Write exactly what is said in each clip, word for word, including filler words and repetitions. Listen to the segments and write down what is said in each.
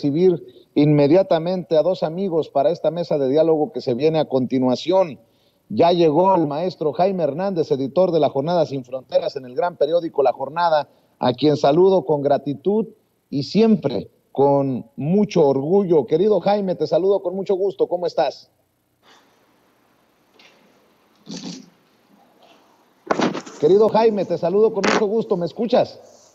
recibir inmediatamente a dos amigos para esta mesa de diálogo que se viene a continuación. Ya llegó el maestro Jaime Hernández, editor de La Jornada Sin Fronteras en el gran periódico La Jornada, a quien saludo con gratitud y siempre con mucho orgullo. Querido Jaime, te saludo con mucho gusto. ¿Cómo estás? Querido Jaime, te saludo con mucho gusto. ¿Me escuchas?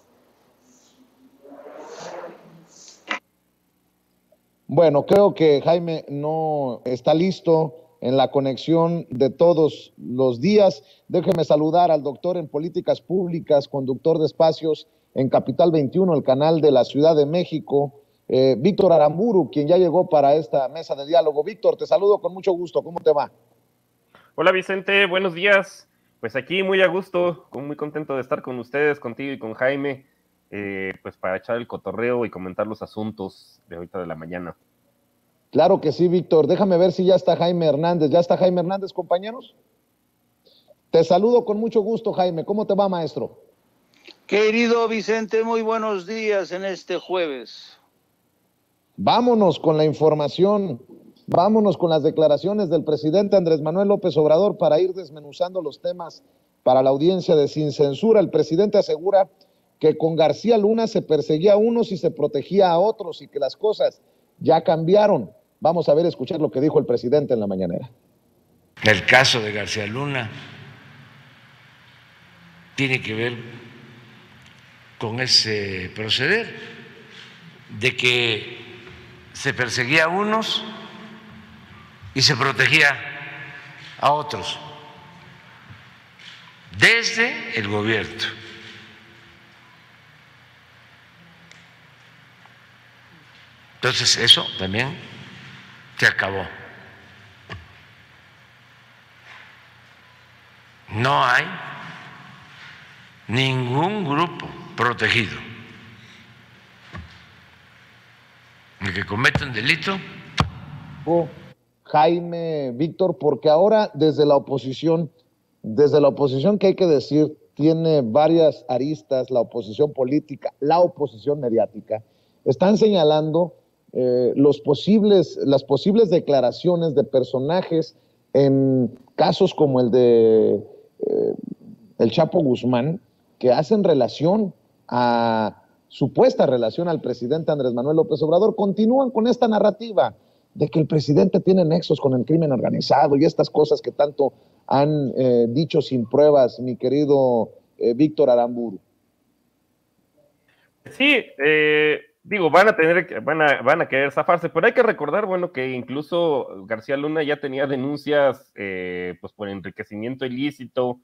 Bueno, creo que Jaime no está listo en la conexión de todos los días. Déjeme saludar al doctor en políticas públicas, conductor de espacios en Capital veintiuno, el canal de la Ciudad de México, eh, Víctor Aramburu, quien ya llegó para esta mesa de diálogo. Víctor, te saludo con mucho gusto. ¿Cómo te va? Hola Vicente, buenos días. Pues aquí muy a gusto, muy contento de estar con ustedes, contigo y con Jaime, eh, pues para echar el cotorreo y comentar los asuntos de ahorita de la mañana. Claro que sí, Víctor. Déjame ver si ya está Jaime Hernández. ¿Ya está Jaime Hernández, compañeros? Te saludo con mucho gusto, Jaime. ¿Cómo te va, maestro? Querido Vicente, muy buenos días en este jueves. Vámonos con la información, vámonos con las declaraciones del presidente Andrés Manuel López Obrador para ir desmenuzando los temas para la audiencia de Sin Censura. El presidente asegura que con García Luna se perseguía a unos y se protegía a otros y que las cosas ya cambiaron. Vamos a ver, escuchar lo que dijo el presidente en la mañanera. El caso de García Luna tiene que ver con ese proceder de que se perseguía a unos y se protegía a otros desde el gobierno. Entonces eso también se acabó. No hay ningún grupo protegido. El que comete un delito. Oh, Jaime, Víctor, porque ahora desde la oposición, desde la oposición que hay que decir, tiene varias aristas, la oposición política, la oposición mediática, están señalando eh, los posibles, las posibles declaraciones de personajes en casos como el de eh, el Chapo Guzmán, que hacen relación a supuesta relación al presidente Andrés Manuel López Obrador. Continúan con esta narrativa de que el presidente tiene nexos con el crimen organizado y estas cosas que tanto han eh, dicho sin pruebas, mi querido eh, Víctor Aramburu. Sí, eh, digo, van a tener, van a, van a querer zafarse, pero hay que recordar, bueno, que incluso García Luna ya tenía denuncias, eh, pues por enriquecimiento ilícito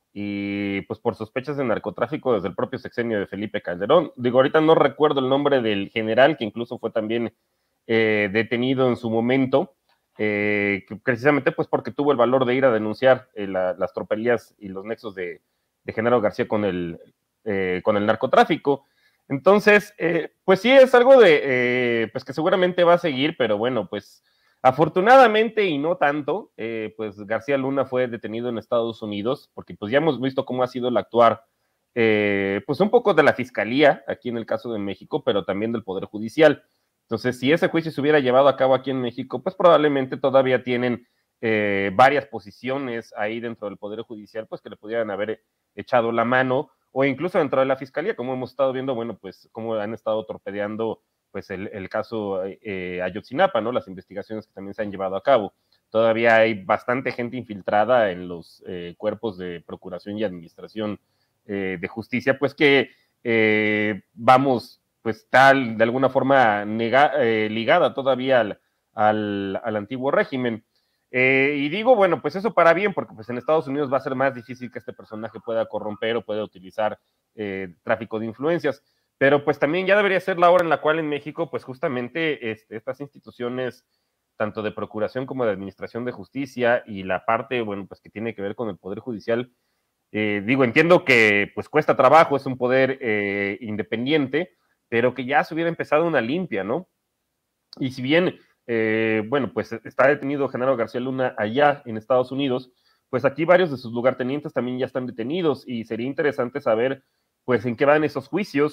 y pues por sospechas de narcotráfico desde el propio sexenio de Felipe Calderón. Digo, ahorita no recuerdo el nombre del general, que incluso fue también eh, detenido en su momento, eh, que precisamente pues porque tuvo el valor de ir a denunciar eh, la, las tropelías y los nexos de, de Genaro García con el, eh, con el narcotráfico. Entonces, eh, pues sí, es algo de, eh, pues que seguramente va a seguir, pero bueno, pues afortunadamente y no tanto, eh, pues García Luna fue detenido en Estados Unidos, porque pues ya hemos visto cómo ha sido el actuar, eh, pues un poco de la Fiscalía, aquí en el caso de México, pero también del Poder Judicial. Entonces, si ese juicio se hubiera llevado a cabo aquí en México, pues probablemente todavía tienen eh, varias posiciones ahí dentro del Poder Judicial, pues que le pudieran haber echado la mano, o incluso dentro de la Fiscalía, como hemos estado viendo, bueno, pues cómo han estado torpedeando pues el, el caso eh, Ayotzinapa, ¿no? Las investigaciones que también se han llevado a cabo. Todavía hay bastante gente infiltrada en los eh, cuerpos de procuración y administración eh, de justicia, pues que eh, vamos, pues tal, de alguna forma nega, eh, ligada todavía al, al, al antiguo régimen. Eh, y digo, bueno, pues eso para bien, porque pues en Estados Unidos va a ser más difícil que este personaje pueda corromper o pueda utilizar eh, tráfico de influencias, pero pues también ya debería ser la hora en la cual en México, pues justamente este, estas instituciones, tanto de procuración como de administración de justicia y la parte, bueno, pues que tiene que ver con el Poder Judicial, eh, digo, entiendo que pues cuesta trabajo, es un poder eh, independiente, pero que ya se hubiera empezado una limpia, ¿no? Y si bien Eh, bueno, pues está detenido Genaro García Luna allá en Estados Unidos, pues aquí varios de sus lugartenientes también ya están detenidos y sería interesante saber pues en qué van esos juicios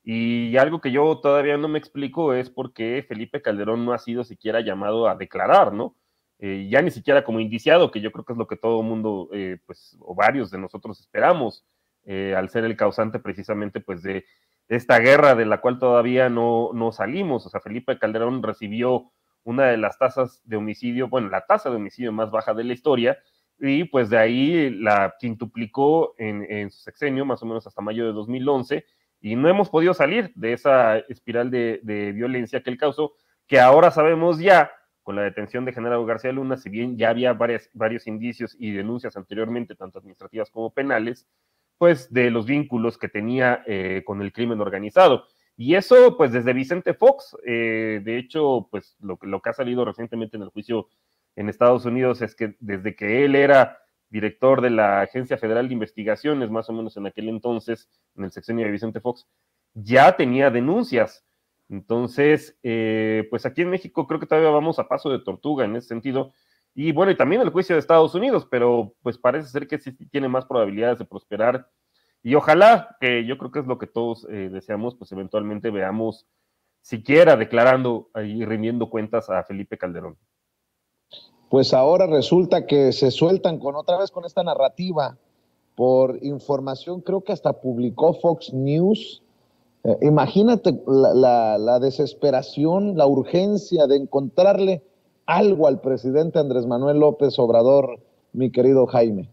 Y algo que yo todavía no me explico es por qué Felipe Calderón no ha sido siquiera llamado a declarar, ¿no? Eh, ya ni siquiera como indiciado, que yo creo que es lo que todo el mundo, eh, pues, o varios de nosotros esperamos, eh, al ser el causante precisamente, pues, de esta guerra de la cual todavía no, no salimos. O sea, Felipe Calderón recibió una de las tasas de homicidio, bueno, la tasa de homicidio más baja de la historia, y pues de ahí la quintuplicó en, en su sexenio, más o menos hasta mayo de dos mil once, y no hemos podido salir de esa espiral de, de violencia que él causó, que ahora sabemos ya, con la detención de Genaro García Luna, si bien ya había varias, varios indicios y denuncias anteriormente, tanto administrativas como penales, pues de los vínculos que tenía eh, con el crimen organizado. Y eso, pues desde Vicente Fox, eh, de hecho, pues lo, lo que ha salido recientemente en el juicio en Estados Unidos es que desde que él era director de la Agencia Federal de Investigaciones, más o menos en aquel entonces, en el sexenio de Vicente Fox, ya tenía denuncias. Entonces, eh, pues aquí en México creo que todavía vamos a paso de tortuga en ese sentido. Y bueno, y también el juicio de Estados Unidos, pero pues parece ser que sí tiene más probabilidades de prosperar. Y ojalá, que yo creo que es lo que todos eh, deseamos, pues eventualmente veamos siquiera declarando y rindiendo cuentas a Felipe Calderón. Pues ahora resulta que se sueltan con otra vez con esta narrativa. Por información, creo que hasta publicó Fox News. Eh, imagínate la, la, la desesperación, la urgencia de encontrarle algo al presidente Andrés Manuel López Obrador, mi querido Jaime.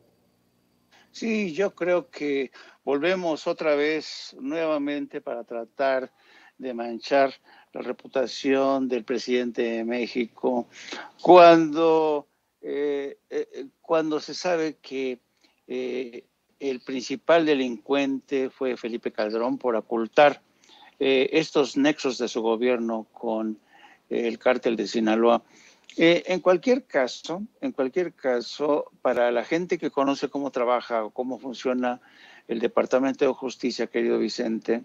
Sí, yo creo que volvemos otra vez nuevamente para tratar de manchar la reputación del presidente de México cuando, eh, eh, cuando se sabe que eh, el principal delincuente fue Felipe Calderón por ocultar eh, estos nexos de su gobierno con eh, el cártel de Sinaloa. Eh, en cualquier caso, en cualquier caso, para la gente que conoce cómo trabaja o cómo funciona el Departamento de Justicia, querido Vicente,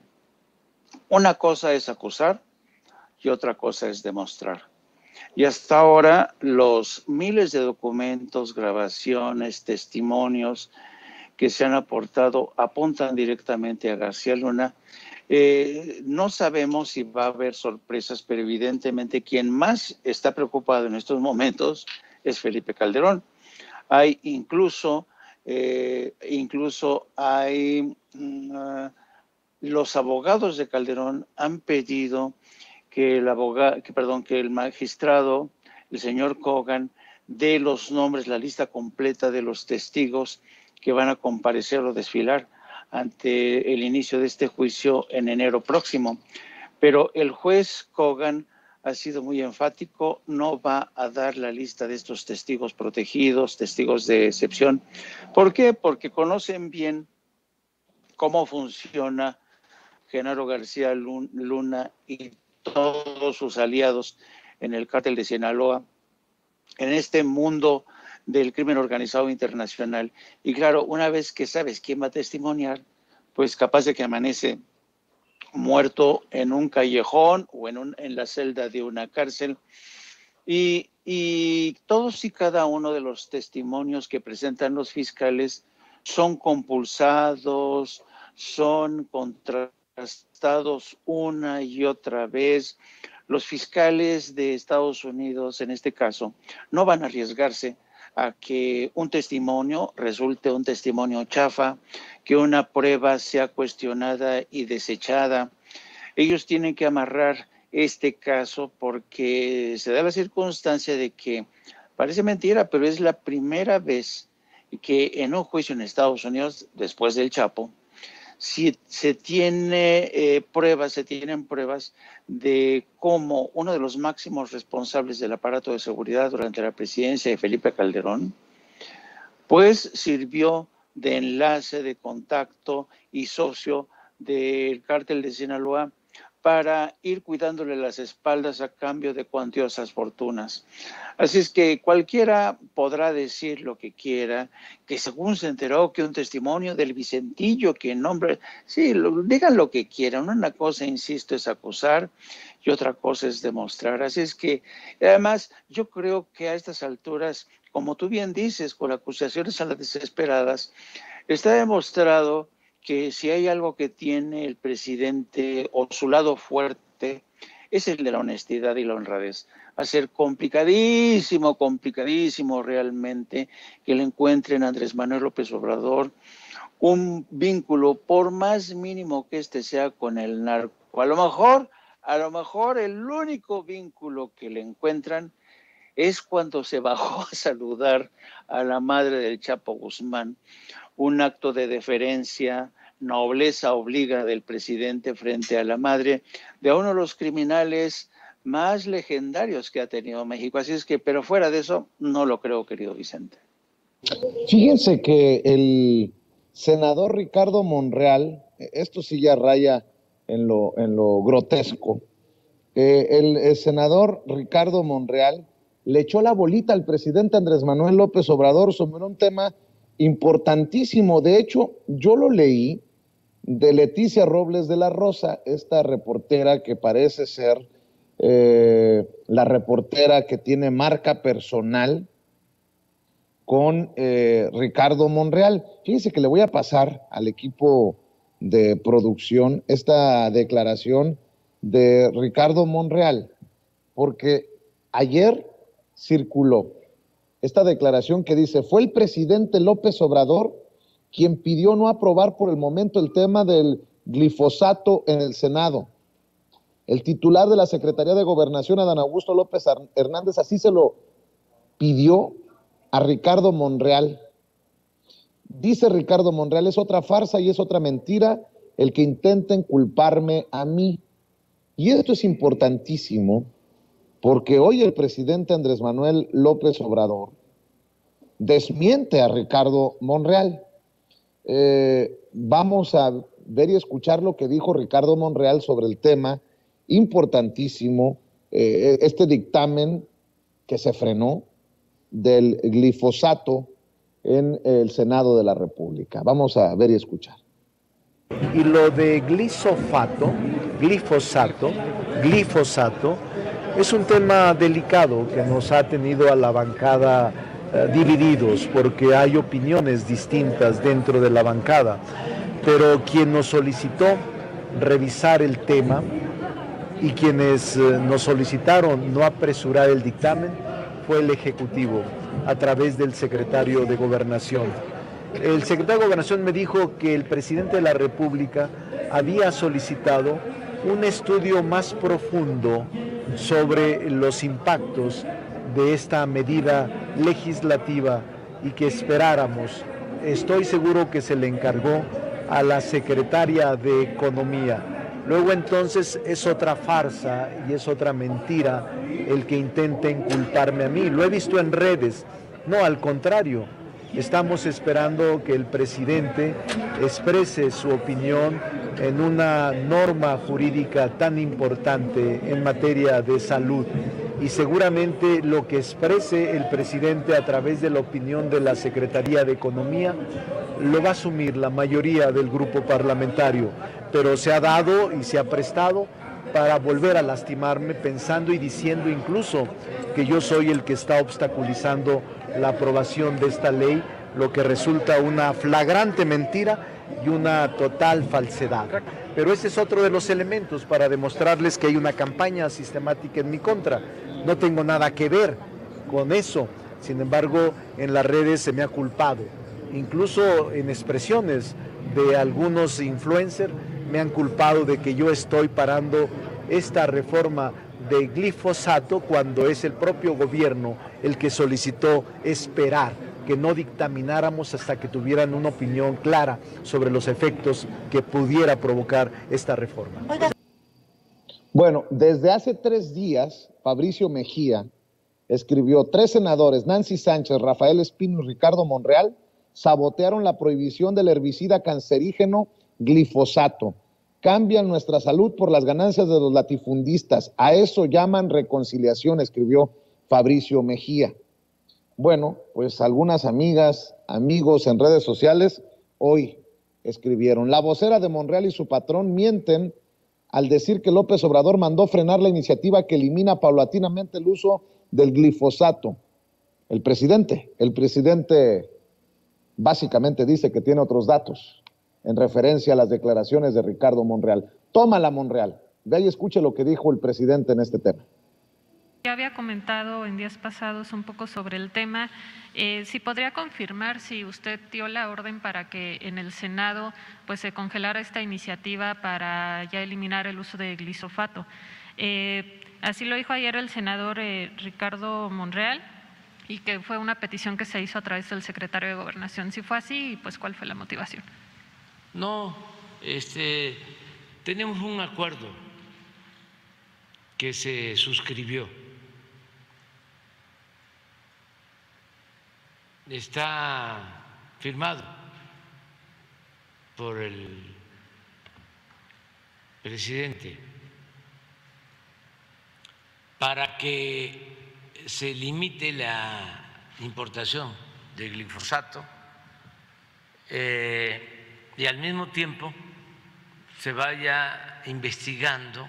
una cosa es acusar y otra cosa es demostrar. Y hasta ahora los miles de documentos, grabaciones, testimonios que se han aportado apuntan directamente a García Luna. Eh, no sabemos si va a haber sorpresas, pero evidentemente quien más está preocupado en estos momentos es Felipe Calderón. Hay incluso, eh, incluso hay, uh, los abogados de Calderón han pedido que el abogado, que, perdón, que el magistrado, el señor Kogan, dé los nombres, la lista completa de los testigos que van a comparecer o desfilar ante el inicio de este juicio en enero próximo. Pero el juez Kogan ha sido muy enfático, no va a dar la lista de estos testigos protegidos, testigos de excepción. ¿Por qué? Porque conocen bien cómo funciona Genaro García Luna y todos sus aliados en el cártel de Sinaloa, en este mundo del crimen organizado internacional. Y claro, una vez que sabes quién va a testimoniar, pues capaz de que amanece muerto en un callejón o en, un, en la celda de una cárcel. Y, y todos y cada uno de los testimonios que presentan los fiscales son compulsados, son contrastados una y otra vez. Los fiscales de Estados Unidos, en este caso, no van a arriesgarse a que un testimonio resulte un testimonio chafa, que una prueba sea cuestionada y desechada. Ellos tienen que amarrar este caso porque se da la circunstancia de que, parece mentira, pero es la primera vez que en un juicio en Estados Unidos, después del Chapo, si se tiene eh, pruebas, se tienen pruebas de cómo uno de los máximos responsables del aparato de seguridad durante la presidencia de Felipe Calderón, pues sirvió de enlace, de contacto y socio del cártel de Sinaloa para ir cuidándole las espaldas a cambio de cuantiosas fortunas. Así es que cualquiera podrá decir lo que quiera, que según se enteró que un testimonio del Vicentillo, que nombre, sí, lo, digan lo que quieran. Una cosa, insisto, es acusar y otra cosa es demostrar. Así es que, además, yo creo que a estas alturas, como tú bien dices, con acusaciones a las desesperadas, está demostrado que si hay algo que tiene el presidente o su lado fuerte, es el de la honestidad y la honradez. Va a ser complicadísimo, complicadísimo realmente que le encuentren a Andrés Manuel López Obrador un vínculo, por más mínimo que este sea, con el narco. A lo mejor, a lo mejor el único vínculo que le encuentran es cuando se bajó a saludar a la madre del Chapo Guzmán, un acto de deferencia, nobleza obliga del presidente frente a la madre de uno de los criminales más legendarios que ha tenido México. Así es que, pero fuera de eso, no lo creo, querido Vicente. Fíjense que el senador Ricardo Monreal, esto sí ya raya en lo, en lo grotesco, eh, el, el senador Ricardo Monreal le echó la bolita al presidente Andrés Manuel López Obrador sobre un tema importantísimo. De hecho, yo lo leí de Leticia Robles de la Rosa, esta reportera que parece ser eh, la reportera que tiene marca personal con eh, Ricardo Monreal. Fíjense que le voy a pasar al equipo de producción esta declaración de Ricardo Monreal, porque ayer circuló esta declaración que dice: fue el presidente López Obrador quien pidió no aprobar por el momento el tema del glifosato en el Senado. El titular de la Secretaría de Gobernación, Adán Augusto López Hernández, así se lo pidió a Ricardo Monreal. Dice Ricardo Monreal: es otra farsa y es otra mentira el que intenten culparme a mí. Y esto es importantísimo porque hoy el presidente Andrés Manuel López Obrador desmiente a Ricardo Monreal. Eh, vamos a ver y escuchar lo que dijo Ricardo Monreal sobre el tema importantísimo, eh, este dictamen que se frenó del glifosato en el Senado de la República. Vamos a ver y escuchar. Y lo de glifosato, glifosato, glifosato, es un tema delicado que nos ha tenido a la bancada eh, divididos, porque hay opiniones distintas dentro de la bancada. Pero quien nos solicitó revisar el tema y quienes eh, nos solicitaron no apresurar el dictamen fue el Ejecutivo, a través del secretario de Gobernación. El secretario de Gobernación me dijo que el presidente de la República había solicitado un estudio más profundo sobre los impactos de esta medida legislativa y que esperáramos. Estoy seguro que se le encargó a la secretaria de Economía. Luego entonces es otra farsa y es otra mentira el que intenten culparme a mí. Lo he visto en redes. No, al contrario, estamos esperando que el presidente exprese su opinión en una norma jurídica tan importante en materia de salud. Y seguramente lo que exprese el presidente a través de la opinión de la Secretaría de Economía lo va a asumir la mayoría del grupo parlamentario, pero se ha dado y se ha prestado para volver a lastimarme, pensando y diciendo incluso que yo soy el que está obstaculizando la aprobación de esta ley, lo que resulta una flagrante mentira y una total falsedad. Pero ese es otro de los elementos para demostrarles que hay una campaña sistemática en mi contra. No tengo nada que ver con eso, sin embargo, en las redes se me ha culpado. Incluso en expresiones de algunos influencers me han culpado de que yo estoy parando esta reforma de glifosato cuando es el propio gobierno el que solicitó esperar, que no dictamináramos hasta que tuvieran una opinión clara sobre los efectos que pudiera provocar esta reforma. Bueno, desde hace tres días, Fabricio Mejía escribió: tres senadores, Nancy Sánchez, Rafael Espino y Ricardo Monreal, sabotearon la prohibición del herbicida cancerígeno glifosato. Cambian nuestra salud por las ganancias de los latifundistas. A eso llaman reconciliación, escribió Fabricio Mejía. Bueno, pues algunas amigas, amigos en redes sociales hoy escribieron: la vocera de Monreal y su patrón mienten al decir que López Obrador mandó frenar la iniciativa que elimina paulatinamente el uso del glifosato. El presidente, el presidente básicamente dice que tiene otros datos. en referencia a las declaraciones de Ricardo Monreal. Tómala, Monreal. Ve y escuche lo que dijo el presidente en este tema. Ya había comentado en días pasados un poco sobre el tema. Eh, si podría confirmar si usted dio la orden para que en el Senado pues se congelara esta iniciativa para ya eliminar el uso de glisofato. Eh, así lo dijo ayer el senador eh, Ricardo Monreal, y que fue una petición que se hizo a través del secretario de Gobernación. Si fue así, pues ¿cuál fue la motivación? No, este, tenemos un acuerdo que se suscribió. Está firmado por el presidente para que se limite la importación de glifosato eh, y al mismo tiempo se vaya investigando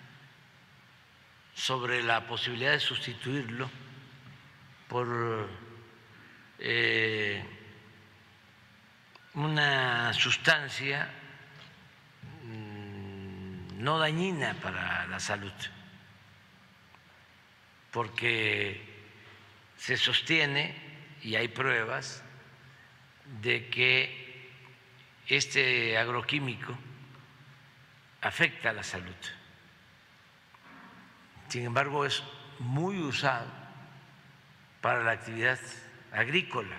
sobre la posibilidad de sustituirlo por eh, una sustancia mmm, no dañina para la salud, porque se sostiene, y hay pruebas, de que este agroquímico afecta a la salud. Sin embargo, es muy usado para la actividad agrícola.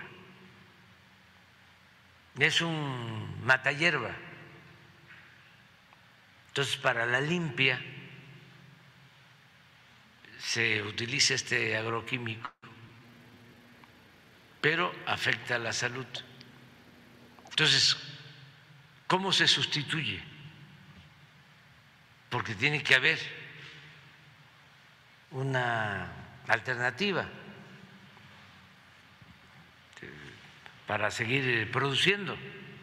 Es un matahierba. Entonces, para la limpia se utiliza este agroquímico, pero afecta a la salud. Entonces, ¿cómo se sustituye? Porque tiene que haber una alternativa para seguir produciendo.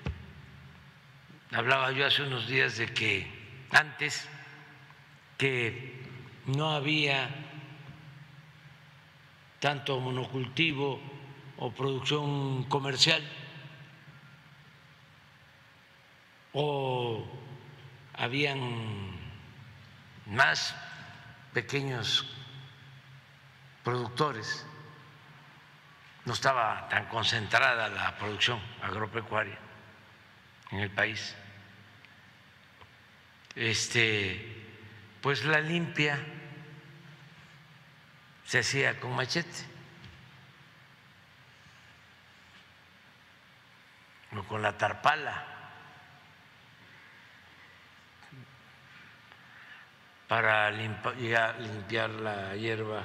Hablaba yo hace unos días de que antes que no había tanto monocultivo o producción comercial, o habían más pequeños productores, no estaba tan concentrada la producción agropecuaria en el país. Este, pues la limpia se hacía con machete o con la tarpala para limpiar, limpiar la hierba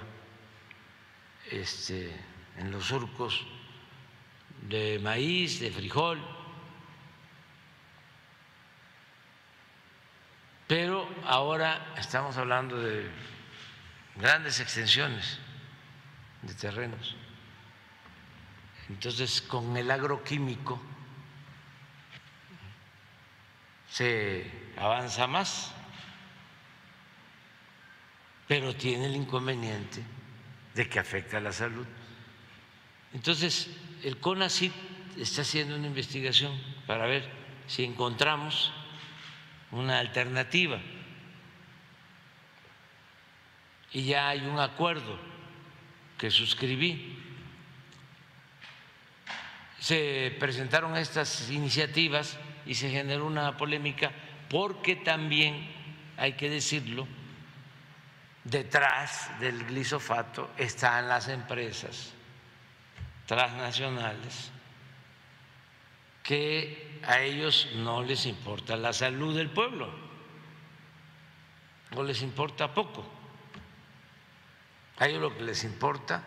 este, en los surcos de maíz, de frijol. Pero ahora estamos hablando de grandes extensiones de terrenos. Entonces, con el agroquímico se avanza más, pero tiene el inconveniente de que afecta a la salud. Entonces, el CONACYT está haciendo una investigación para ver si encontramos una alternativa. Y ya hay un acuerdo que suscribí. Se presentaron estas iniciativas y se generó una polémica porque también, hay que decirlo, detrás del glisofato están las empresas transnacionales que a ellos no les importa la salud del pueblo, o les importa poco. A ellos lo que les importa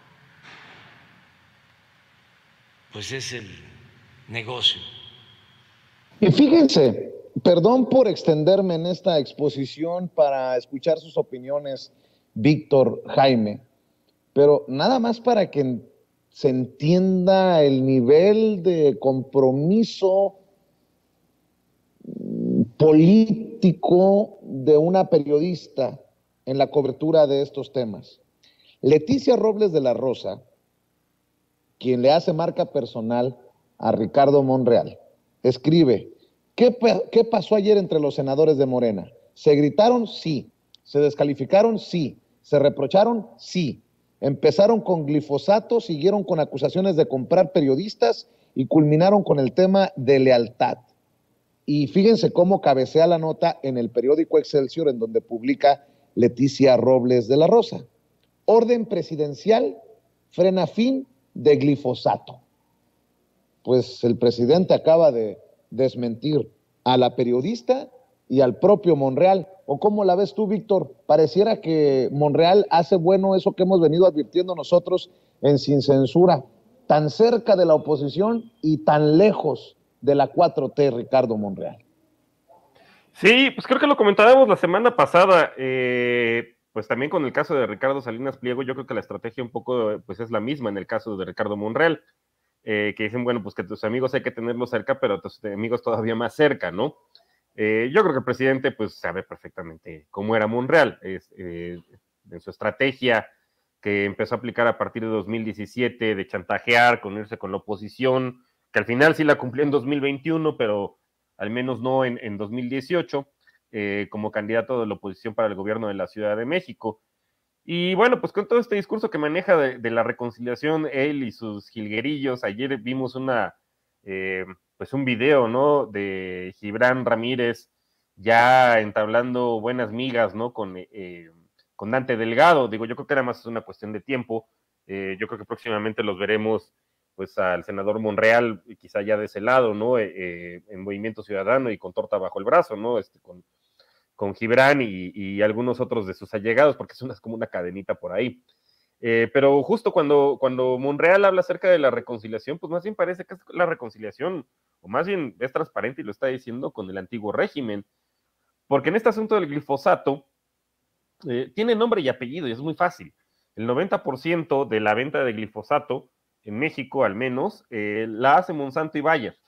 pues es el negocio. Y fíjense, perdón por extenderme en esta exposición para escuchar sus opiniones, Víctor, Jaime, pero nada más para que se entienda el nivel de compromiso político de una periodista en la cobertura de estos temas. Leticia Robles de la Rosa, quien le hace marca personal a Ricardo Monreal, escribe: ¿Qué, ¿Qué pasó ayer entre los senadores de Morena? ¿Se gritaron? Sí. ¿Se descalificaron? Sí. ¿Se reprocharon? Sí. Empezaron con glifosato, siguieron con acusaciones de comprar periodistas y culminaron con el tema de lealtad. Y fíjense cómo cabecea la nota en el periódico Excelsior, en donde publica Leticia Robles de la Rosa. Orden presidencial frena fin de glifosato. Pues el presidente acaba de desmentir a la periodista y al propio Monreal. ¿O cómo la ves tú, Víctor? Pareciera que Monreal hace bueno eso que hemos venido advirtiendo nosotros en Sin Censura, tan cerca de la oposición y tan lejos de la cuatro T, Ricardo Monreal. Sí, pues creo que lo comentábamos la semana pasada, eh, pues también con el caso de Ricardo Salinas Pliego, yo creo que la estrategia un poco pues es la misma en el caso de Ricardo Monreal, eh, que dicen, bueno, pues que tus amigos hay que tenerlos cerca, pero tus amigos todavía más cerca, ¿no? Eh, yo creo que el presidente pues sabe perfectamente cómo era Monreal, es, eh, en su estrategia que empezó a aplicar a partir de dos mil diecisiete, de chantajear, con irse con la oposición, que al final sí la cumplió en dos mil veintiuno, pero al menos no en, en dos mil dieciocho, eh, como candidato de la oposición para el gobierno de la Ciudad de México. Y bueno, pues con todo este discurso que maneja de, de la reconciliación, él y sus jilguerillos, ayer vimos una, eh, pues un video, ¿no?, de Gibran Ramírez ya entablando buenas migas, ¿no?, con, eh, con Dante Delgado. Digo, yo creo que era más una cuestión de tiempo. Eh, yo creo que próximamente los veremos pues al senador Monreal, quizá ya de ese lado, ¿no? Eh, en Movimiento Ciudadano y con torta bajo el brazo, ¿no? Este, con, con Gibran y, y algunos otros de sus allegados, porque es una, como una cadenita por ahí. Eh, pero justo cuando, cuando Monreal habla acerca de la reconciliación, pues más bien parece que es la reconciliación, o más bien es transparente y lo está diciendo con el antiguo régimen, porque en este asunto del glifosato, eh, tiene nombre y apellido y es muy fácil. El noventa por ciento de la venta de glifosato en México al menos, eh, la hace Monsanto y Bayer.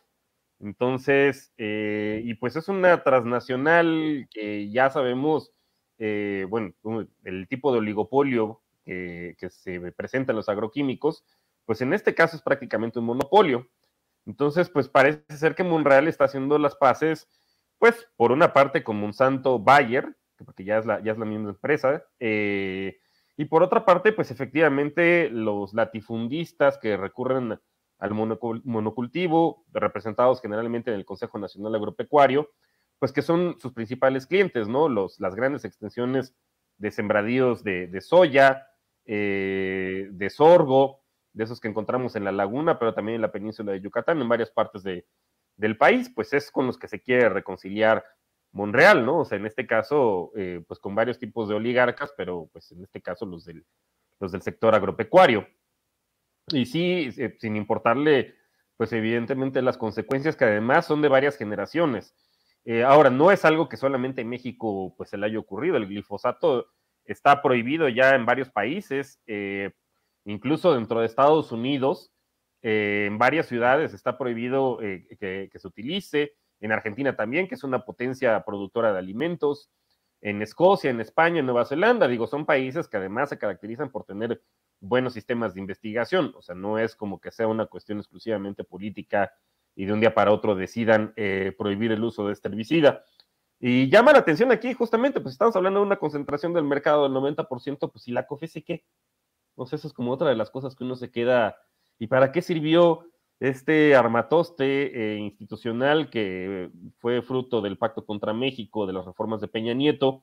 Entonces, eh, y pues es una transnacional que ya sabemos, eh, bueno, el tipo de oligopolio que, que se presenta en los agroquímicos, pues en este caso es prácticamente un monopolio. Entonces, pues parece ser que Monreal está haciendo las paces, pues por una parte con Monsanto Bayer, porque ya es la, ya es la misma empresa, eh, y por otra parte, pues efectivamente los latifundistas que recurren al monocultivo, representados generalmente en el Consejo Nacional Agropecuario, pues que son sus principales clientes, ¿no? Los, las grandes extensiones de sembradíos de, de soya, eh, de sorgo, de esos que encontramos en la laguna, pero también en la península de Yucatán, en varias partes de, del país, pues es con los que se quiere reconciliar Monreal, ¿no? O sea, en este caso, eh, pues con varios tipos de oligarcas, pero pues en este caso los del, los del sector agropecuario. Y sí, eh, sin importarle, pues evidentemente las consecuencias que además son de varias generaciones. Eh, ahora, no es algo que solamente en México pues se le haya ocurrido, el glifosato está prohibido ya en varios países, eh, incluso dentro de Estados Unidos, eh, en varias ciudades está prohibido eh, que, que se utilice, en Argentina también, que es una potencia productora de alimentos, en Escocia, en España, en Nueva Zelanda, digo, son países que además se caracterizan por tener buenos sistemas de investigación, o sea, no es como que sea una cuestión exclusivamente política y de un día para otro decidan eh, prohibir el uso de este herbicida. Y llama la atención aquí, justamente, pues estamos hablando de una concentración del mercado del noventa por ciento, pues ¿y la COFESE qué? No sé, eso es como otra de las cosas que uno se queda, ¿y para qué sirvió este armatoste eh, institucional que fue fruto del Pacto contra México, de las reformas de Peña Nieto,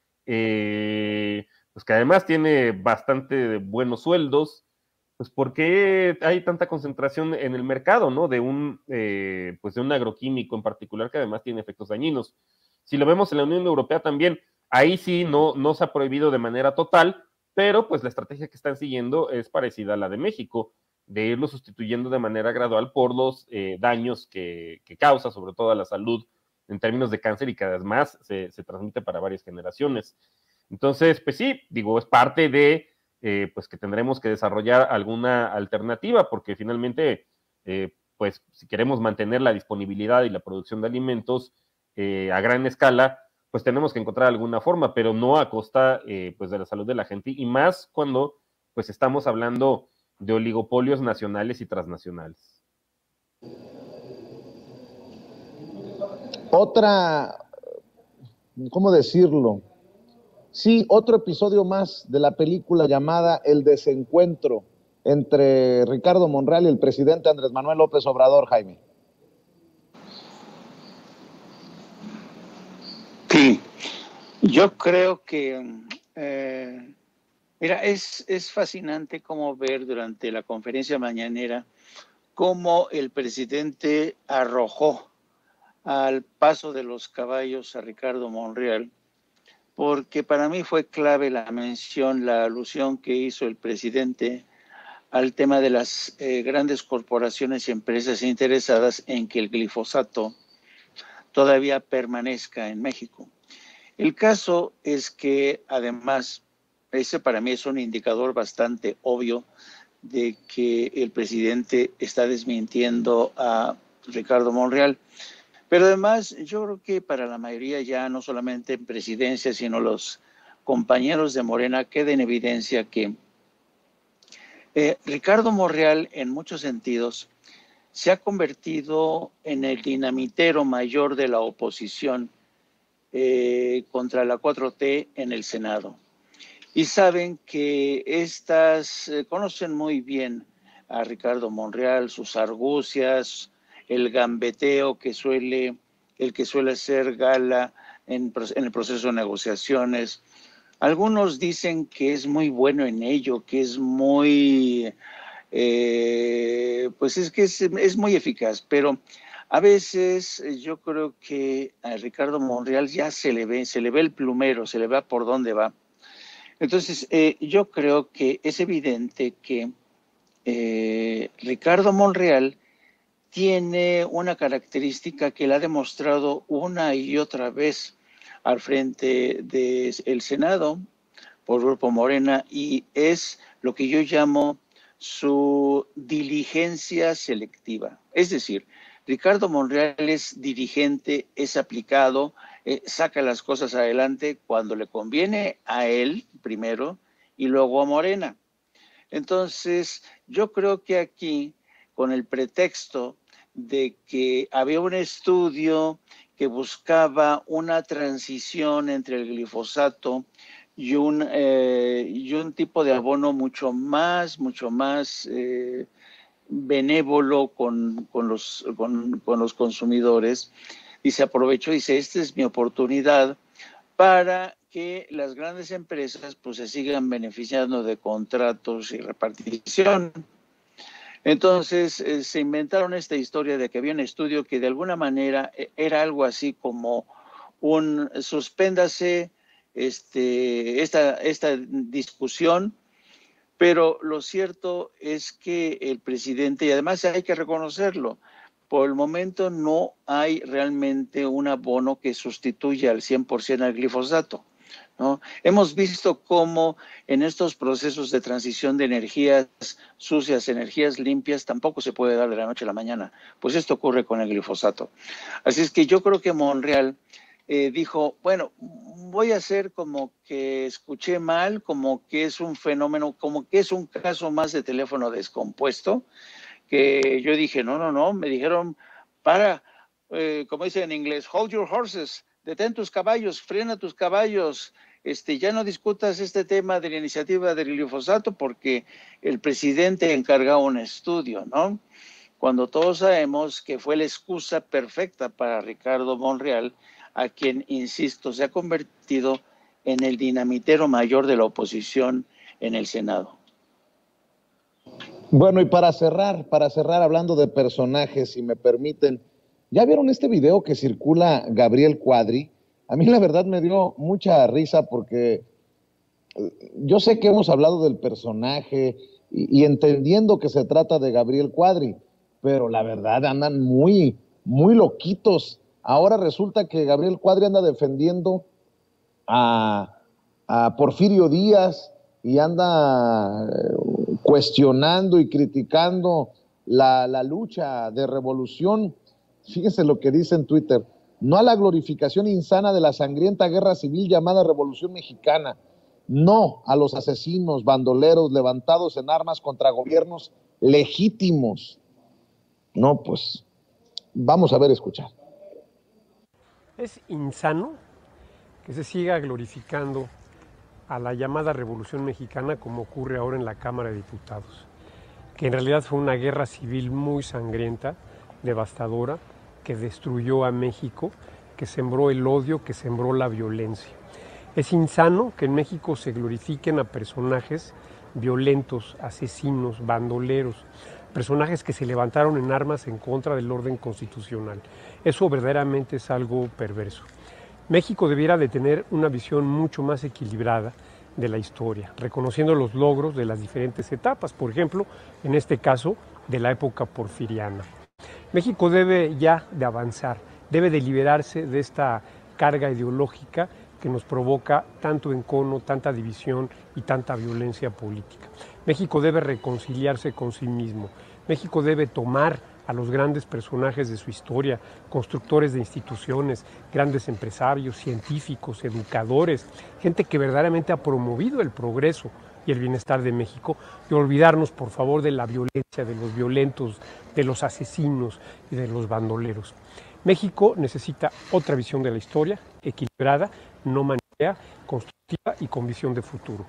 eh, pues que además tiene bastante buenos sueldos? Pues ¿por qué hay tanta concentración en el mercado, ¿no? De un, eh, pues de un agroquímico en particular que además tiene efectos dañinos. Si lo vemos en la Unión Europea también, ahí sí no, no se ha prohibido de manera total, pero pues la estrategia que están siguiendo es parecida a la de México, de irlo sustituyendo de manera gradual por los eh, daños que, que causa, sobre todo a la salud en términos de cáncer y que además se, se transmite para varias generaciones. Entonces, pues sí, digo, es parte de, eh, pues que tendremos que desarrollar alguna alternativa, porque finalmente, eh, pues si queremos mantener la disponibilidad y la producción de alimentos eh, a gran escala, pues tenemos que encontrar alguna forma, pero no a costa eh, pues de la salud de la gente, y más cuando pues estamos hablando de oligopolios nacionales y transnacionales. otra, ¿cómo decirlo? Sí, otro episodio más de la película llamada El desencuentro entre Ricardo Monreal y el presidente Andrés Manuel López Obrador, Jaime. Sí, yo creo que, eh, mira, es, es fascinante cómo ver durante la conferencia mañanera cómo el presidente arrojó al paso de los caballos a Ricardo Monreal, porque para mí fue clave la mención, la alusión que hizo el presidente al tema de las eh, grandes corporaciones y empresas interesadas en que el glifosato todavía permanezca en México. El caso es que, además, ese para mí es un indicador bastante obvio de que el presidente está desmintiendo a Ricardo Monreal. Pero además, yo creo que para la mayoría ya, no solamente en presidencia, sino los compañeros de Morena, queda en evidencia que eh, Ricardo Monreal, en muchos sentidos, se ha convertido en el dinamitero mayor de la oposición eh, contra la cuatro T en el Senado. Y saben que estas, eh, conocen muy bien a Ricardo Monreal, sus argucias, el gambeteo que suele, el que suele hacer gala en, en el proceso de negociaciones. Algunos dicen que es muy bueno en ello, que es muy, eh, pues es que es, es muy eficaz, pero a veces yo creo que a Ricardo Monreal ya se le ve, se le ve el plumero, se le ve por dónde va. Entonces, eh, yo creo que es evidente que eh, Ricardo Monreal tiene una característica que le ha demostrado una y otra vez al frente del Senado por Grupo Morena, y es lo que yo llamo su diligencia selectiva. Es decir, Ricardo Monreal es dirigente, es aplicado, eh, saca las cosas adelante cuando le conviene a él primero y luego a Morena. Entonces, yo creo que aquí, con el pretexto de que había un estudio que buscaba una transición entre el glifosato y un, eh, y un tipo de abono mucho más, mucho más eh, benévolo con, con, los, con, con los consumidores, y se aprovechó y dice, esta es mi oportunidad para que las grandes empresas pues se sigan beneficiando de contratos y repartición. Entonces eh, se inventaron esta historia de que había un estudio que de alguna manera era algo así como un suspéndase este, esta, esta discusión, pero lo cierto es que el presidente, y además hay que reconocerlo, por el momento no hay realmente un abono que sustituya al cien por ciento al glifosato, ¿no? Hemos visto cómo en estos procesos de transición de energías sucias, energías limpias, tampoco se puede dar de la noche a la mañana. Pues esto ocurre con el glifosato. Así es que yo creo que Monreal eh, dijo, bueno, voy a hacer como que escuché mal, como que es un fenómeno, como que es un caso más de teléfono descompuesto, que yo dije, no, no, no, me dijeron, para, eh, como dicen en inglés, hold your horses, detén tus caballos, frena tus caballos, este, ya no discutas este tema de la iniciativa del glifosato porque el presidente encargó un estudio, ¿no? Cuando todos sabemos que fue la excusa perfecta para Ricardo Monreal, a quien, insisto, se ha convertido en el dinamitero mayor de la oposición en el Senado. Bueno, y para cerrar, para cerrar hablando de personajes, si me permiten, ¿ya vieron este video que circula Gabriel Cuadri? A mí la verdad me dio mucha risa porque yo sé que hemos hablado del personaje y, y entendiendo que se trata de Gabriel Cuadri, pero la verdad andan muy, muy loquitos. Ahora resulta que Gabriel Cuadri anda defendiendo a, a Porfirio Díaz y anda cuestionando y criticando la, la lucha de revolución. Fíjense lo que dice en Twitter: no a la glorificación insana de la sangrienta guerra civil llamada Revolución Mexicana, no a los asesinos, bandoleros levantados en armas contra gobiernos legítimos. No, pues vamos a ver, escuchar. Es insano que se siga glorificando a la llamada Revolución Mexicana como ocurre ahora en la Cámara de Diputados, que en realidad fue una guerra civil muy sangrienta, devastadora, que destruyó a México, que sembró el odio, que sembró la violencia. Es insano que en México se glorifiquen a personajes violentos, asesinos, bandoleros, personajes que se levantaron en armas en contra del orden constitucional. Eso verdaderamente es algo perverso. México debiera de tener una visión mucho más equilibrada de la historia, reconociendo los logros de las diferentes etapas, por ejemplo, en este caso, de la época porfiriana. México debe ya de avanzar, debe de liberarse de esta carga ideológica que nos provoca tanto encono, tanta división y tanta violencia política. México debe reconciliarse con sí mismo. México debe tomar a los grandes personajes de su historia, constructores de instituciones, grandes empresarios, científicos, educadores, gente que verdaderamente ha promovido el progreso y el bienestar de México, y olvidarnos, por favor, de la violencia, de los violentos, de los asesinos y de los bandoleros. México necesita otra visión de la historia, equilibrada, no maniquea, constructiva y con visión de futuro.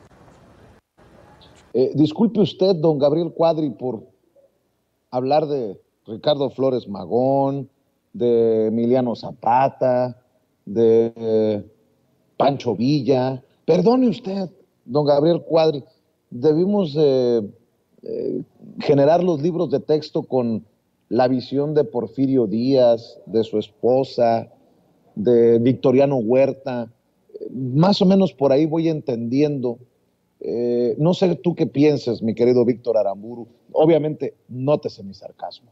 Eh, disculpe usted, don Gabriel Cuadri, por hablar de Ricardo Flores Magón, de Emiliano Zapata, de eh, Pancho Villa. Perdone usted, don Gabriel Cuadri, debimos eh, eh, generar los libros de texto con la visión de Porfirio Díaz, de su esposa, de Victoriano Huerta. Más o menos por ahí voy entendiendo. Eh, no sé tú qué pienses, mi querido Víctor Aramburu. Obviamente, nótese mi sarcasmo.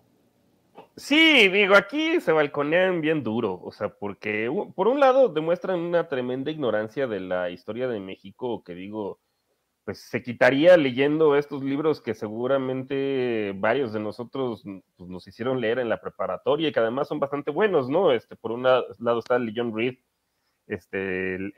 Sí, digo, aquí se balconean bien duro, o sea, porque por un lado demuestran una tremenda ignorancia de la historia de México, que digo, pues se quitaría leyendo estos libros que seguramente varios de nosotros pues, nos hicieron leer en la preparatoria y que además son bastante buenos, ¿no? Este, por un lado está el de John Reed, este, el,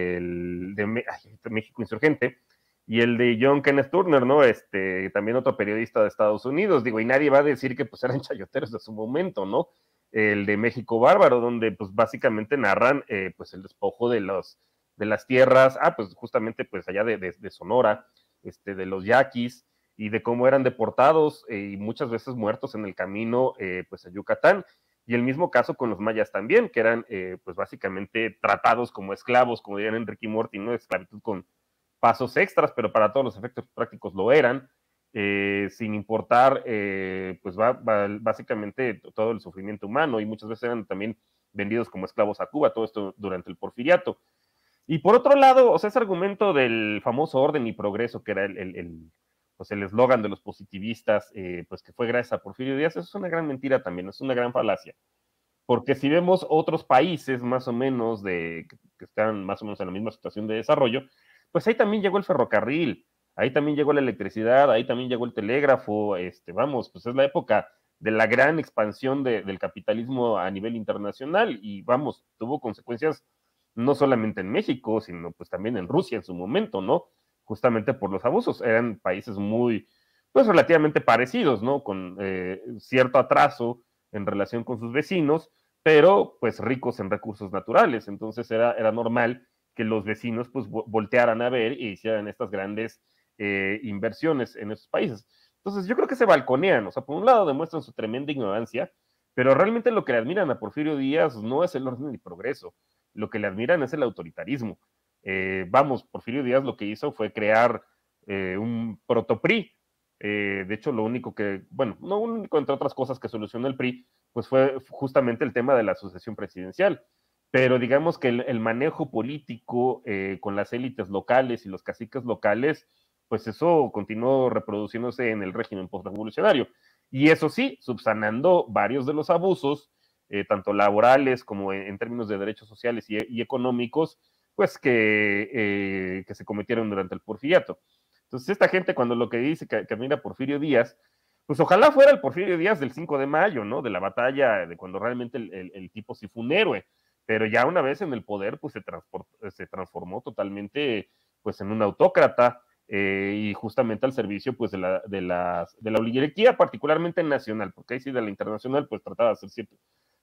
el de ay, México Insurgente, y el de John Kenneth Turner, ¿no? Este, también otro periodista de Estados Unidos, digo, y nadie va a decir que pues eran chayoteros de su momento, ¿no? El de México Bárbaro, donde pues básicamente narran eh, pues el despojo de los de las tierras, ah, pues justamente pues allá de, de, de Sonora, este, de los yaquis, y de cómo eran deportados eh, y muchas veces muertos en el camino eh, pues a Yucatán, y el mismo caso con los mayas también, que eran eh, pues básicamente tratados como esclavos, como dirían Enrique y Morty, ¿no? Esclavitud con pasos extras, pero para todos los efectos prácticos lo eran, eh, sin importar eh, pues va, va, básicamente todo el sufrimiento humano, y muchas veces eran también vendidos como esclavos a Cuba, todo esto durante el Porfiriato. Y por otro lado, o sea, ese argumento del famoso orden y progreso, que era el, el, el pues el eslogan de los positivistas, eh, pues que fue gracias a Porfirio Díaz, eso es una gran mentira también, es una gran falacia. Porque si vemos otros países más o menos de, que están más o menos en la misma situación de desarrollo, pues ahí también llegó el ferrocarril, ahí también llegó la electricidad, ahí también llegó el telégrafo, este, vamos, pues es la época de la gran expansión de, del capitalismo a nivel internacional, y vamos, tuvo consecuencias no solamente en México, sino pues también en Rusia en su momento, ¿no? Justamente por los abusos. Eran países muy, pues relativamente parecidos, ¿no? Con eh, cierto atraso en relación con sus vecinos, pero pues ricos en recursos naturales. Entonces era, era normal que los vecinos pues voltearan a ver y hicieran estas grandes eh, inversiones en esos países. Entonces yo creo que se balconean, o sea, por un lado demuestran su tremenda ignorancia, pero realmente lo que le admiran a Porfirio Díaz no es el orden y progreso, lo que le admiran es el autoritarismo. Eh, vamos, Porfirio Díaz lo que hizo fue crear eh, un protopri. Eh, de hecho, lo único que, bueno, no único entre otras cosas que solucionó el P R I, pues fue justamente el tema de la sucesión presidencial. Pero digamos que el, el manejo político eh, con las élites locales y los caciques locales, pues eso continuó reproduciéndose en el régimen postrevolucionario. Y eso sí, subsanando varios de los abusos, eh, tanto laborales como en, en términos de derechos sociales y, y económicos, pues que, eh, que se cometieron durante el Porfiriato. Entonces esta gente cuando lo que dice que, que admira Porfirio Díaz, pues ojalá fuera el Porfirio Díaz del cinco de mayo, ¿no? De la batalla, de cuando realmente el, el, el tipo sí fue un héroe, pero ya una vez en el poder, pues se, se transformó totalmente pues en un autócrata, eh, y justamente al servicio pues de la, de, la, de la oligarquía, particularmente nacional, porque ahí sí de la internacional pues trataba de hacer cierto,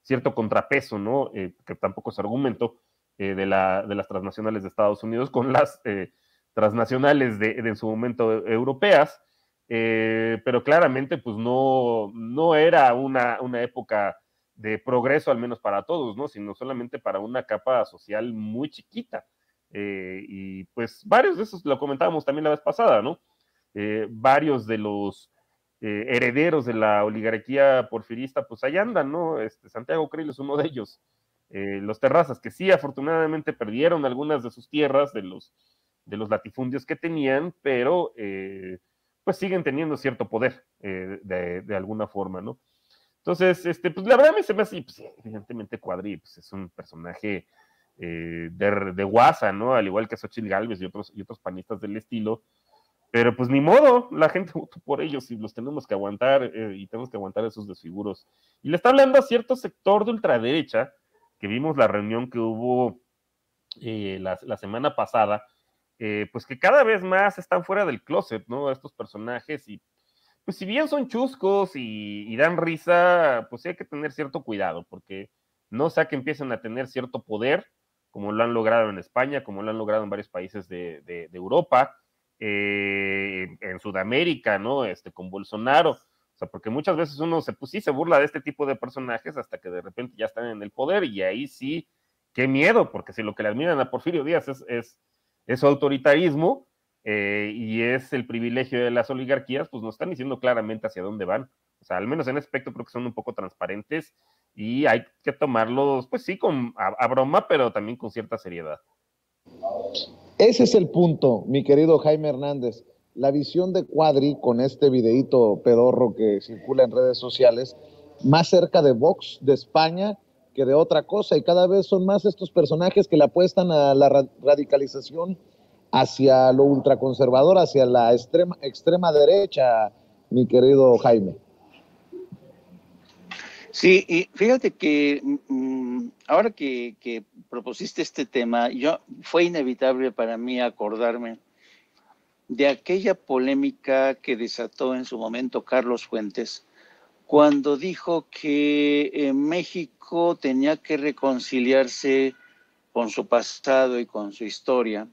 cierto contrapeso, ¿no? Eh, que tampoco es argumento eh, de, la, de las transnacionales de Estados Unidos con las eh, transnacionales de, de en su momento europeas, eh, pero claramente pues no, no era una, una época de progreso, al menos para todos, ¿no? Sino solamente para una capa social muy chiquita. Eh, y pues varios de esos, lo comentábamos también la vez pasada, ¿no? Eh, varios de los eh, herederos de la oligarquía porfirista, pues ahí andan, ¿no? Este, Santiago Krill es uno de ellos. Eh, los Terrazas, que sí, afortunadamente perdieron algunas de sus tierras, de los, de los latifundios que tenían, pero eh, pues siguen teniendo cierto poder eh, de, de alguna forma, ¿no? Entonces, este, pues la verdad me se me hace, pues, evidentemente Cuadri pues, es un personaje eh, de, de guasa, ¿no? Al igual que Xochitl Gálvez y otros, y otros panistas del estilo, pero pues ni modo, la gente votó por ellos y los tenemos que aguantar eh, y tenemos que aguantar esos desfiguros. Y le está hablando a cierto sector de ultraderecha, que vimos la reunión que hubo eh, la, la semana pasada, eh, pues que cada vez más están fuera del closet, ¿no? Estos personajes y pues si bien son chuscos y, y dan risa, pues sí hay que tener cierto cuidado, porque no sea que empiecen a tener cierto poder, como lo han logrado en España, como lo han logrado en varios países de, de, de Europa, eh, en Sudamérica, ¿no? Este, con Bolsonaro, o sea, porque muchas veces uno se, pues sí se burla de este tipo de personajes hasta que de repente ya están en el poder y ahí sí, qué miedo, porque si lo que le admiran a Porfirio Díaz es, es, es su autoritarismo, Eh, y es el privilegio de las oligarquías, pues nos están diciendo claramente hacia dónde van. O sea, al menos en ese aspecto creo que son un poco transparentes y hay que tomarlos, pues sí, con, a, a broma, pero también con cierta seriedad. Ese es el punto, mi querido Jaime Hernández. La visión de Cuadri con este videíto pedorro que circula en redes sociales, más cerca de Vox de España que de otra cosa, y cada vez son más estos personajes que le apuestan a la ra- radicalización hacia lo ultraconservador, hacia la extrema, extrema derecha, mi querido Jaime. Sí, y fíjate que mm, ahora que, que propusiste este tema, yo fue inevitable para mí acordarme de aquella polémica que desató en su momento Carlos Fuentes, cuando dijo que eh, México tenía que reconciliarse con su pasado y con su historia.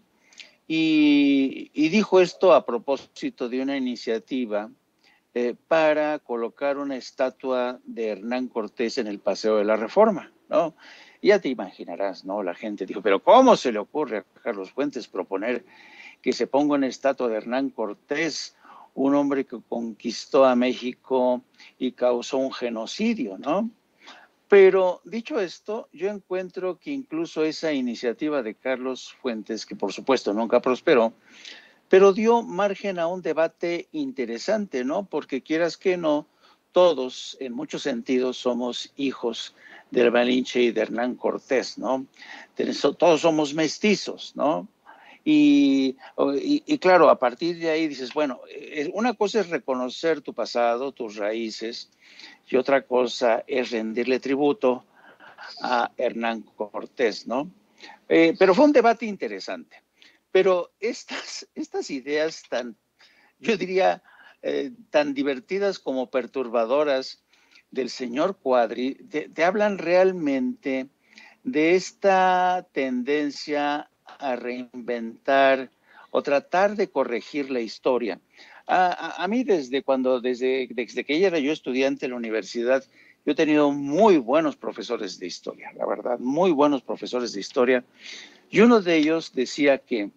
Y, y dijo esto a propósito de una iniciativa eh, para colocar una estatua de Hernán Cortés en el Paseo de la Reforma, ¿no? Y ya te imaginarás, ¿no? La gente dijo, pero ¿cómo se le ocurre a Carlos Fuentes proponer que se ponga una estatua de Hernán Cortés, un hombre que conquistó a México y causó un genocidio, ¿no? Pero dicho esto, yo encuentro que incluso esa iniciativa de Carlos Fuentes, que por supuesto nunca prosperó, pero dio margen a un debate interesante, ¿no? Porque quieras que no, todos en muchos sentidos somos hijos del Malinche y de Hernán Cortés, ¿no? Todos somos mestizos, ¿no? Y, y, y claro, a partir de ahí dices, bueno, una cosa es reconocer tu pasado, tus raíces, y otra cosa es rendirle tributo a Hernán Cortés, ¿no? Eh, pero fue un debate interesante. Pero estas, estas ideas tan, yo diría, eh, tan divertidas como perturbadoras del señor Cuadri, te, te hablan realmente de esta tendencia a reinventar o tratar de corregir la historia. A, a, a mí desde cuando, desde, desde que ella era yo estudiante en la universidad, yo he tenido muy buenos profesores de historia, la verdad, muy buenos profesores de historia. Y uno de ellos decía que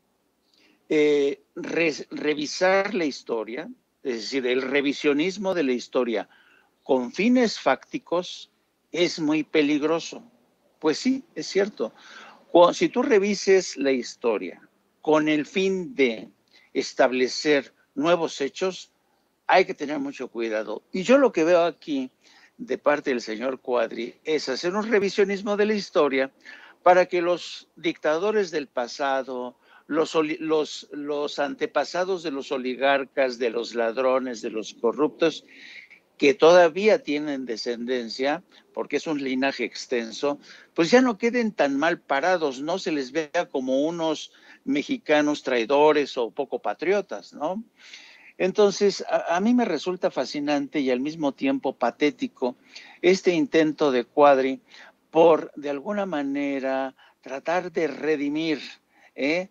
eh, re, revisar la historia, es decir, el revisionismo de la historia con fines fácticos es muy peligroso. Pues sí, es cierto. Si tú revises la historia con el fin de establecer nuevos hechos, hay que tener mucho cuidado. Y yo lo que veo aquí de parte del señor Cuadri es hacer un revisionismo de la historia para que los dictadores del pasado, los, los, los antepasados de los oligarcas, de los ladrones, de los corruptos, que todavía tienen descendencia, porque es un linaje extenso, pues ya no queden tan mal parados, no se les vea como unos mexicanos traidores o poco patriotas, ¿no? Entonces, a, a mí me resulta fascinante y al mismo tiempo patético este intento de Quadri por, de alguna manera, tratar de redimir ¿eh?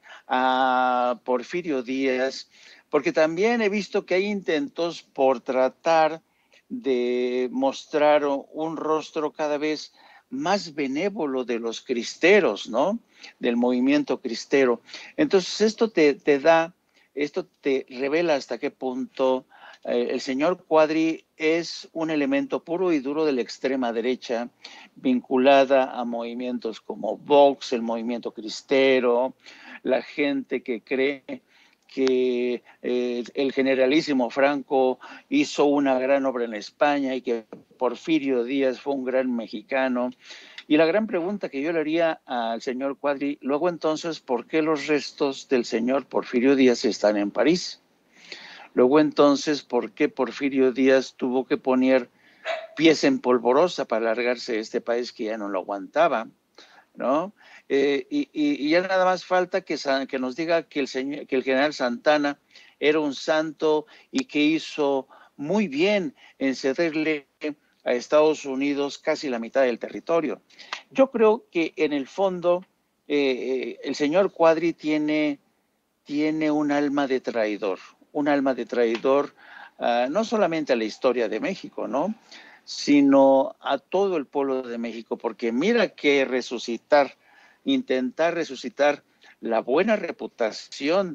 a Porfirio Díaz, porque también he visto que hay intentos por tratar de mostrar un rostro cada vez más benévolo de los cristeros, ¿no? Del movimiento cristero. Entonces esto te, te da, esto te revela hasta qué punto eh, el señor Quadri es un elemento puro y duro de la extrema derecha, vinculada a movimientos como Vox, el movimiento cristero, la gente que cree que eh, el generalísimo Franco hizo una gran obra en España y que Porfirio Díaz fue un gran mexicano. Y la gran pregunta que yo le haría al señor Quadri, luego entonces, ¿por qué los restos del señor Porfirio Díaz están en París? Luego entonces, ¿por qué Porfirio Díaz tuvo que poner pies en polvorosa para largarse de este país que ya no lo aguantaba? ¿No? Eh, y, y, y ya nada más falta que, que nos diga que el, señor, que el general Santana era un santo y que hizo muy bien en cederle a Estados Unidos casi la mitad del territorio. Yo creo que en el fondo eh, el señor Quadri tiene, tiene un alma de traidor, un alma de traidor uh, no solamente a la historia de México, ¿no? Sino a todo el pueblo de México, porque mira que resucitar, intentar resucitar la buena reputación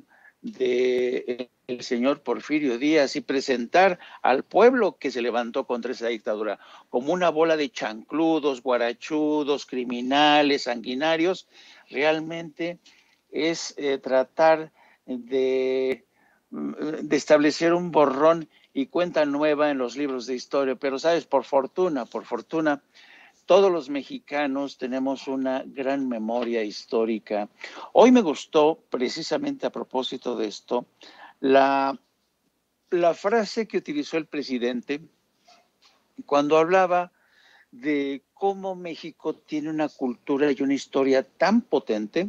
del señor Porfirio Díaz y presentar al pueblo que se levantó contra esa dictadura como una bola de chancludos, guarachudos, criminales, sanguinarios, realmente es eh, tratar de, de establecer un borrón y cuenta nueva en los libros de historia, pero sabes, por fortuna, por fortuna, todos los mexicanos tenemos una gran memoria histórica. Hoy me gustó, precisamente a propósito de esto, la, la frase que utilizó el presidente cuando hablaba de cómo México tiene una cultura y una historia tan potente,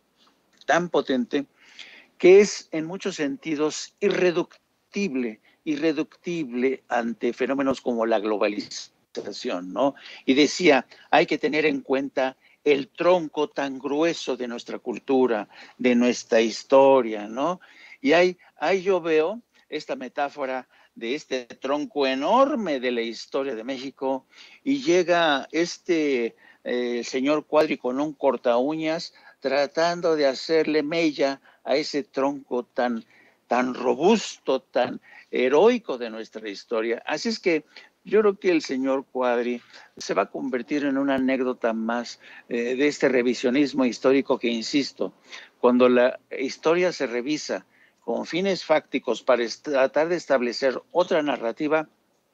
tan potente, que es en muchos sentidos irreductible, irreductible ante fenómenos como la globalización, ¿no? Y decía, hay que tener en cuenta el tronco tan grueso de nuestra cultura, de nuestra historia, ¿no? Y ahí, ahí yo veo esta metáfora de este tronco enorme de la historia de México y llega este eh, señor Quadri con un corta uñas tratando de hacerle mella a ese tronco tan, tan robusto, tan heroico de nuestra historia. Así es que yo creo que el señor Quadri se va a convertir en una anécdota más eh, de este revisionismo histórico que, insisto, cuando la historia se revisa con fines fácticos para tratar de establecer otra narrativa,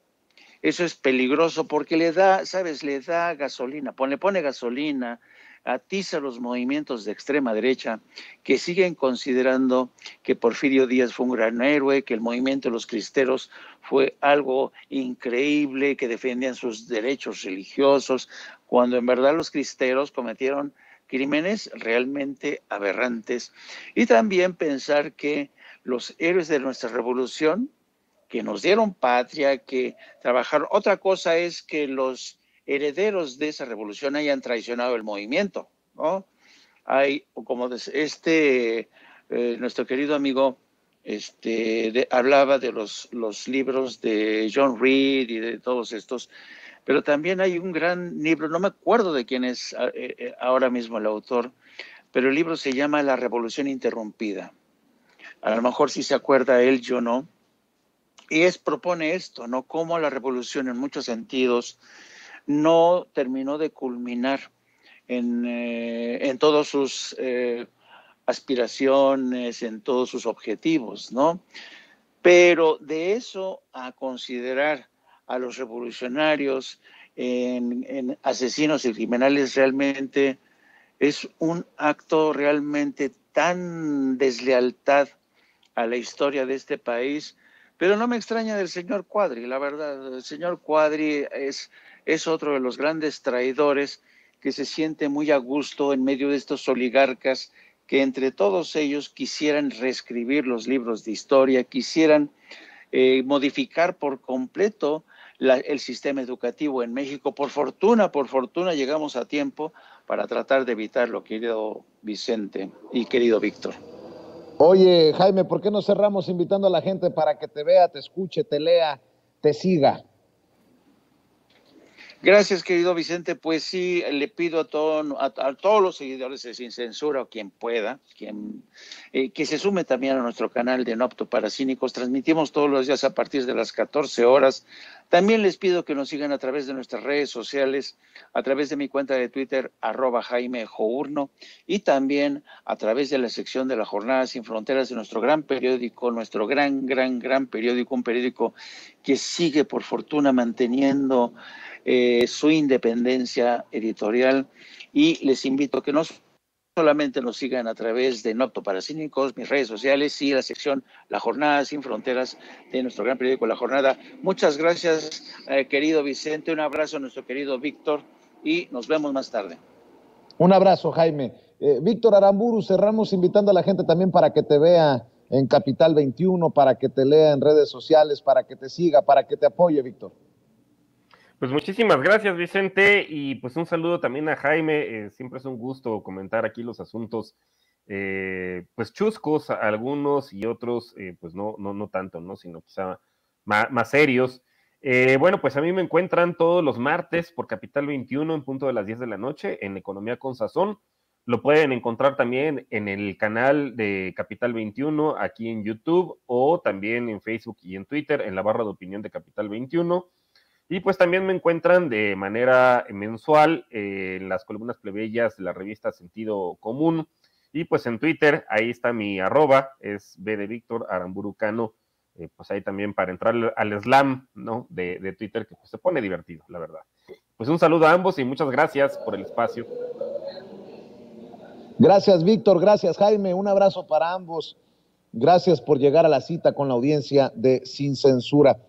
eso es peligroso porque le da, ¿sabes? Le da gasolina, le pone gasolina, atiza los movimientos de extrema derecha que siguen considerando que Porfirio Díaz fue un gran héroe, que el movimiento de los cristeros fue algo increíble, que defendían sus derechos religiosos, cuando en verdad los cristeros cometieron crímenes realmente aberrantes. Y también pensar que los héroes de nuestra revolución, que nos dieron patria, que trabajaron. Otra cosa es que los herederos de esa revolución hayan traicionado el movimiento, ¿no? Hay, como este, eh, nuestro querido amigo este, de, hablaba de los, los libros de John Reed y de todos estos, pero también hay un gran libro, no me acuerdo de quién es eh, ahora mismo el autor, pero el libro se llama La Revolución Interrumpida. A lo mejor si se acuerda él, yo no. Y es, propone esto, ¿no? Cómo la revolución en muchos sentidos no terminó de culminar en, eh, en todas sus eh, aspiraciones, en todos sus objetivos, ¿no? Pero de eso a considerar a los revolucionarios en, en asesinos y criminales realmente es un acto realmente tan deslealtad a la historia de este país. Pero no me extraña del señor Quadri, la verdad. El señor Quadri es, es otro de los grandes traidores que se siente muy a gusto en medio de estos oligarcas que entre todos ellos quisieran reescribir los libros de historia, quisieran eh, modificar por completo la, el sistema educativo en México. Por fortuna, por fortuna llegamos a tiempo para tratar de evitarlo, querido Vicente y querido Víctor. Oye, Jaime, ¿por qué no cerramos invitando a la gente para que te vea, te escuche, te lea, te siga? Gracias, querido Vicente. Pues sí, le pido a, todo, a, a todos los seguidores de Sin Censura, o quien pueda, quien, eh, que se sume también a nuestro canal de No Apto para Cínicos. Transmitimos todos los días a partir de las catorce horas. También les pido que nos sigan a través de nuestras redes sociales, a través de mi cuenta de Twitter, arroba Jaime Journo, y también a través de la sección de la Jornada Sin Fronteras de nuestro gran periódico, nuestro gran, gran, gran periódico, un periódico que sigue, por fortuna, manteniendo Eh, su independencia editorial, y les invito a que no solamente nos sigan a través de No Apto para Cínicos, mis redes sociales y la sección La Jornada Sin Fronteras de nuestro gran periódico La Jornada. Muchas gracias, eh, querido Vicente, un abrazo a nuestro querido Víctor y nos vemos más tarde. Un abrazo, Jaime. Eh, Víctor Aramburu, cerramos invitando a la gente también para que te vea en Capital veintiuno, para que te lea en redes sociales, para que te siga, para que te apoye, Víctor. Pues muchísimas gracias, Vicente, y pues un saludo también a Jaime. Eh, siempre es un gusto comentar aquí los asuntos, eh, pues chuscos, algunos y otros, eh, pues no, no, no tanto, ¿no? Sino quizá más, más serios. Eh, bueno, pues a mí me encuentran todos los martes por Capital veintiuno en punto de las diez de la noche en Economía con Sazón. Lo pueden encontrar también en el canal de Capital veintiuno aquí en YouTube, o también en Facebook y en Twitter en la barra de opinión de Capital veintiuno. Y pues también me encuentran de manera mensual eh, en las columnas plebeyas de la revista Sentido Común. Y pues en Twitter, ahí está mi arroba, es B de Víctor Aramburu Cano. Eh, pues ahí también para entrar al slam, ¿no? de, de Twitter, que pues se pone divertido, la verdad. Pues un saludo a ambos y muchas gracias por el espacio. Gracias, Víctor. Gracias, Jaime. Un abrazo para ambos. Gracias por llegar a la cita con la audiencia de Sin Censura.